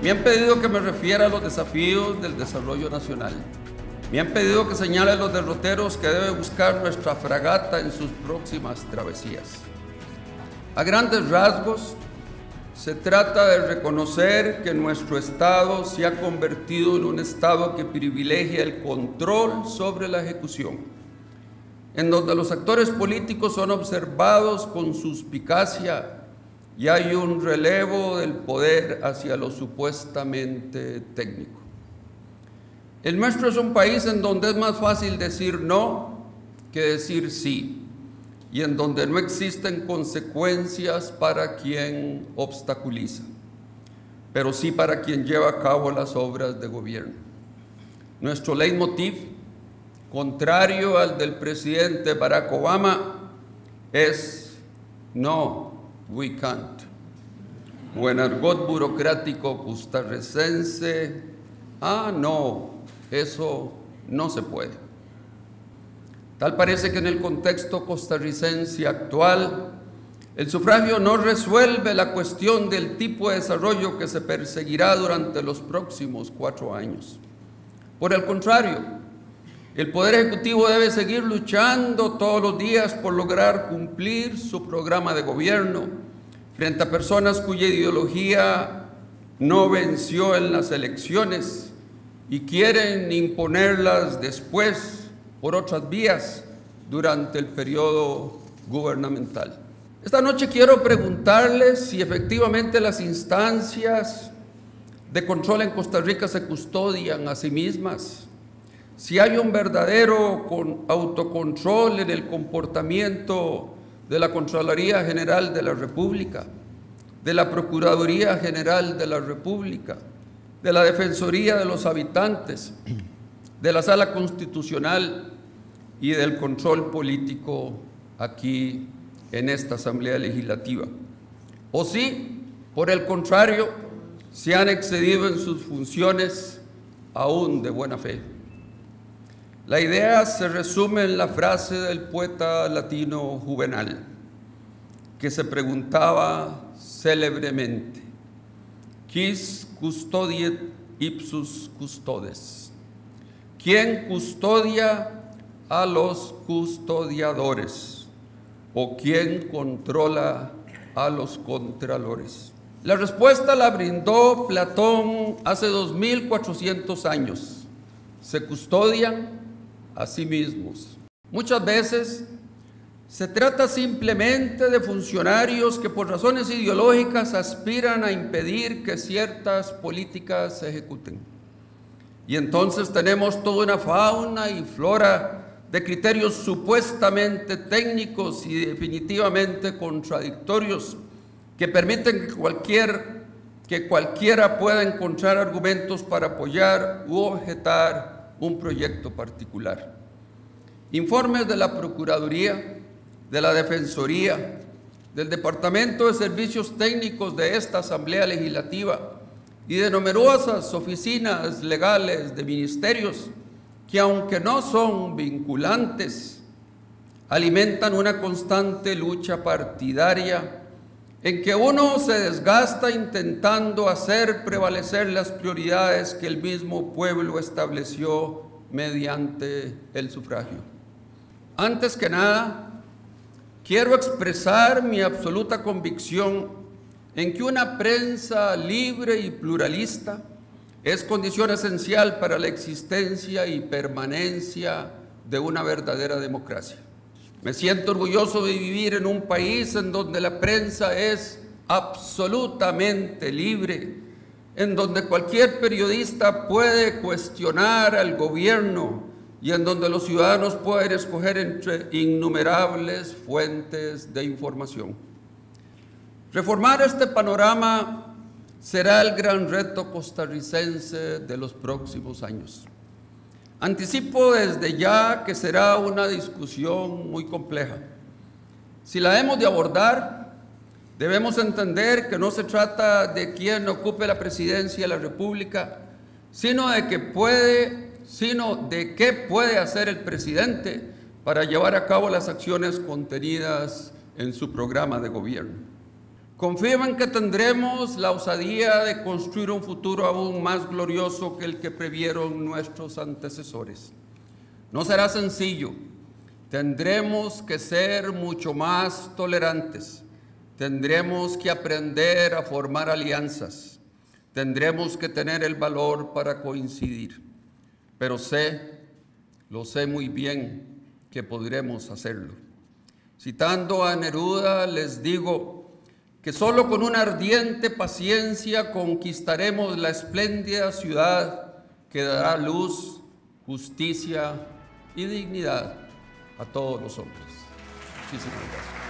Me han pedido que me refiera a los desafíos del desarrollo nacional. Me han pedido que señale los derroteros que debe buscar nuestra fragata en sus próximas travesías. A grandes rasgos, se trata de reconocer que nuestro Estado se ha convertido en un Estado que privilegia el control sobre la ejecución, en donde los actores políticos son observados con suspicacia y hay un relevo del poder hacia lo supuestamente técnico. El nuestro es un país en donde es más fácil decir no que decir sí, y en donde no existen consecuencias para quien obstaculiza, pero sí para quien lleva a cabo las obras de gobierno. Nuestro leitmotiv, contrario al del presidente Barack Obama, es no, we can't. O en argot burocrático costarricense, no, eso no se puede. Tal parece que en el contexto costarricense actual, el sufragio no resuelve la cuestión del tipo de desarrollo que se perseguirá durante los próximos 4 años. Por el contrario, el Poder Ejecutivo debe seguir luchando todos los días por lograr cumplir su programa de gobierno frente a personas cuya ideología no venció en las elecciones y quieren imponerlas después por otras vías durante el periodo gubernamental. Esta noche quiero preguntarles si efectivamente las instancias de control en Costa Rica se custodian a sí mismas, si hay un verdadero autocontrol en el comportamiento de la Contraloría General de la República, de la Procuraduría General de la República, de la Defensoría de los Habitantes, de la Sala Constitucional y del control político aquí en esta Asamblea Legislativa. O si, por el contrario, se han excedido en sus funciones aún de buena fe. La idea se resume en la frase del poeta latino Juvenal, que se preguntaba célebremente: «Quis custodiet ipsus custodes». ¿Quién custodia a los custodiadores? ¿O quién controla a los contralores? La respuesta la brindó Platón hace 2400 años. Se custodian a sí mismos. Muchas veces se trata simplemente de funcionarios que por razones ideológicas aspiran a impedir que ciertas políticas se ejecuten. Y entonces tenemos toda una fauna y flora de criterios supuestamente técnicos y definitivamente contradictorios que permiten que cualquiera pueda encontrar argumentos para apoyar u objetar un proyecto particular. Informes de la Procuraduría, de la Defensoría, del Departamento de Servicios Técnicos de esta Asamblea Legislativa y de numerosas oficinas legales de ministerios que, aunque no son vinculantes, alimentan una constante lucha partidaria en que uno se desgasta intentando hacer prevalecer las prioridades que el mismo pueblo estableció mediante el sufragio. Antes que nada, quiero expresar mi absoluta convicción en que una prensa libre y pluralista es condición esencial para la existencia y permanencia de una verdadera democracia. Me siento orgulloso de vivir en un país en donde la prensa es absolutamente libre, en donde cualquier periodista puede cuestionar al gobierno y en donde los ciudadanos pueden escoger entre innumerables fuentes de información. Reformar este panorama será el gran reto costarricense de los próximos años. Anticipo desde ya que será una discusión muy compleja. Si la hemos de abordar, debemos entender que no se trata de quién ocupe la presidencia de la República, sino de qué puede hacer el presidente para llevar a cabo las acciones contenidas en su programa de gobierno. Confío en que tendremos la osadía de construir un futuro aún más glorioso que el que previeron nuestros antecesores. No será sencillo. Tendremos que ser mucho más tolerantes. Tendremos que aprender a formar alianzas. Tendremos que tener el valor para coincidir. Pero lo sé muy bien que podremos hacerlo. Citando a Neruda, les digo que solo con una ardiente paciencia conquistaremos la espléndida ciudad que dará luz, justicia y dignidad a todos los hombres. Muchísimas gracias.